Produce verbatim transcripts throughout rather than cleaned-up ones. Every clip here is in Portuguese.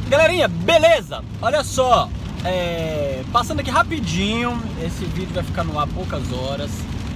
Galerinha, beleza? Olha só, é, passando aqui rapidinho, esse vídeo vai ficar no ar poucas horas.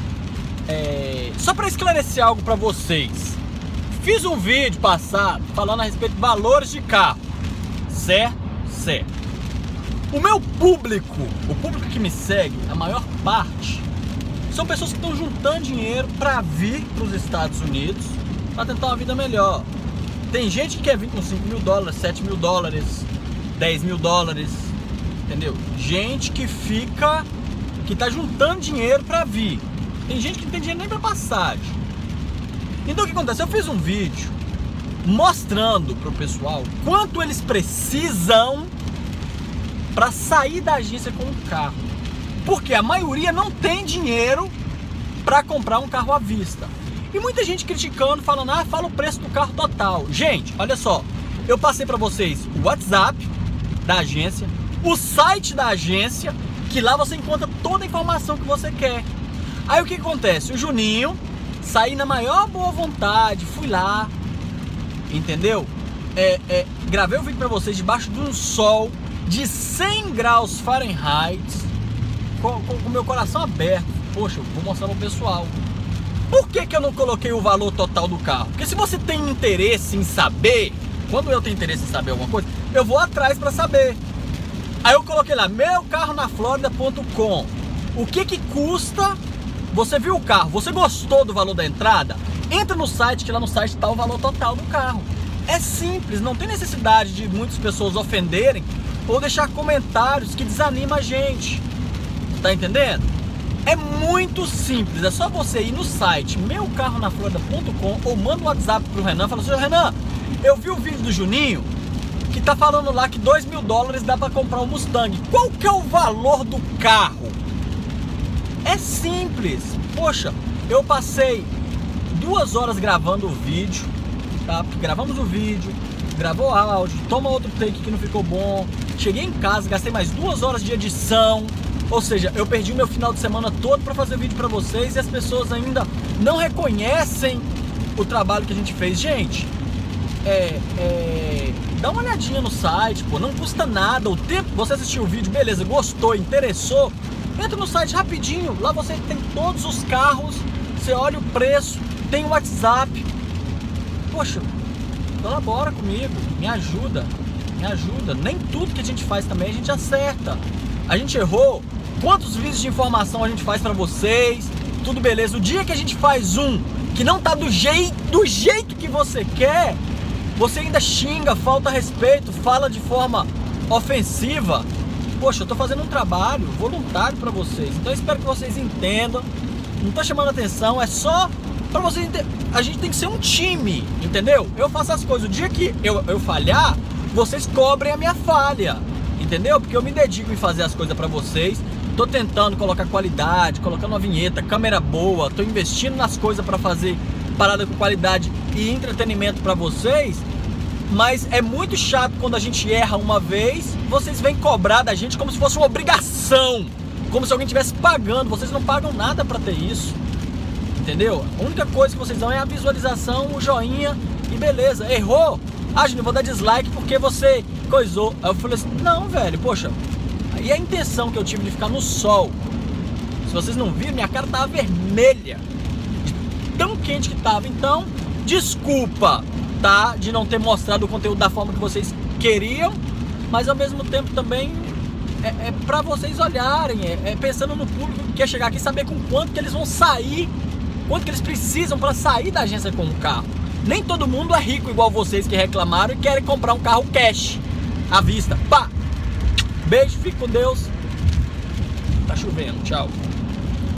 É, só para esclarecer algo para vocês. Fiz um vídeo passado falando a respeito de valores de carro, certo? Certo. O meu público, o público que me segue, a maior parte, são pessoas que estão juntando dinheiro para vir para os Estados Unidos para tentar uma vida melhor. Tem gente que quer vir com cinco mil dólares, sete mil dólares, dez mil dólares, entendeu? Gente que fica, que tá juntando dinheiro para vir. Tem gente que não tem dinheiro nem para passagem. Então o que acontece? Eu fiz um vídeo mostrando pro pessoal quanto eles precisam para sair da agência com um carro. Porque a maioria não tem dinheiro para comprar um carro à vista. E muita gente criticando, falando, ah, fala o preço do carro total. Gente, olha só, eu passei para vocês o WhatsApp da agência, o site da agência, que lá você encontra toda a informação que você quer. Aí o que acontece? O Juninho, saí na maior boa vontade, fui lá, entendeu? É, é, gravei o vídeo para vocês debaixo de um sol de cem graus Fahrenheit, com o meu coração aberto. Poxa, eu vou mostrar pro pessoal. Por que que eu não coloquei o valor total do carro? Porque se você tem interesse em saber, quando eu tenho interesse em saber alguma coisa, eu vou atrás para saber. Aí eu coloquei lá, meu carro na flórida ponto com. O que que custa? Você viu o carro, você gostou do valor da entrada? Entra no site, que lá no site está o valor total do carro. É simples, não tem necessidade de muitas pessoas ofenderem ou deixar comentários que desanimam a gente. Tá entendendo? É muito simples, é só você ir no site meu carro na flórida ponto com ou manda um WhatsApp pro Renan, fala assim, Renan, eu vi o vídeo do Juninho que tá falando lá que dois mil dólares dá para comprar um Mustang. Qual que é o valor do carro? É simples. Poxa, eu passei duas horas gravando o vídeo, tá? Gravamos o vídeo, gravou áudio, toma outro take que não ficou bom. Cheguei em casa, gastei mais duas horas de edição. Ou seja, eu perdi o meu final de semana todo para fazer vídeo para vocês e as pessoas ainda não reconhecem o trabalho que a gente fez. Gente, é, é, dá uma olhadinha no site, pô, não custa nada. O tempo que você assistiu o vídeo, beleza, gostou, interessou, entra no site rapidinho, lá você tem todos os carros, você olha o preço, tem o WhatsApp. Poxa, colabora comigo, me ajuda, me ajuda. Nem tudo que a gente faz também a gente acerta. A gente errou. Quantos vídeos de informação a gente faz pra vocês? Tudo beleza. O dia que a gente faz um que não tá do jeito, do jeito que você quer, você ainda xinga, falta respeito, fala de forma ofensiva. Poxa, eu tô fazendo um trabalho voluntário pra vocês, então eu espero que vocês entendam. Não tô chamando atenção, é só pra vocês entenderem. A gente tem que ser um time, entendeu? Eu faço as coisas, o dia que eu, eu falhar, vocês cobrem a minha falha, entendeu? Porque eu me dedico em fazer as coisas pra vocês. Tô tentando colocar qualidade, colocando uma vinheta, câmera boa, tô investindo nas coisas pra fazer parada com qualidade e entretenimento pra vocês. Mas é muito chato quando a gente erra uma vez, vocês vêm cobrar da gente como se fosse uma obrigação, como se alguém estivesse pagando. Vocês não pagam nada pra ter isso, entendeu? A única coisa que vocês dão é a visualização, o joinha e beleza. Errou? Ah, Júnior, vou dar dislike porque você coisou. Aí eu falei assim, não, velho, poxa, e a intenção que eu tive de ficar no sol, se vocês não viram, minha cara tava vermelha, de tão quente que tava. Então, desculpa, tá, de não ter mostrado o conteúdo da forma que vocês queriam, mas ao mesmo tempo também é, é pra vocês olharem, é, é pensando no público que quer chegar aqui e saber com quanto que eles vão sair, quanto que eles precisam para sair da agência com um carro. Nem todo mundo é rico igual vocês que reclamaram e querem comprar um carro cash, à vista. Pá! Beijo, fique com Deus. Tá chovendo, tchau.